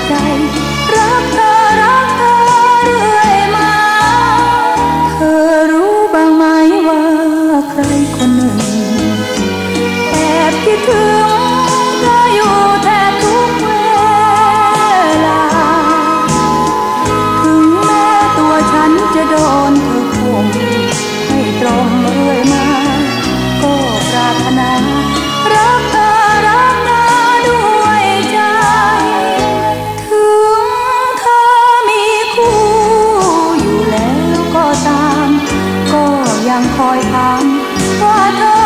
ใจรักเธอรักเธอเรื่อยมาเธอรู้บ้างไหมว่าใครคนหนึ่งแอบคิดถึงเธออยู่แทบทุกเวลาถึงแม้ตัวฉันจะโดนเธอข่มให้ตรมเรื่อยมาก็ปรารถนารักเธอรักเธอด้วยใจถึงเธอมีคู่อยู่แล้วก็ตามก็ยังคอยถามว่าเธอ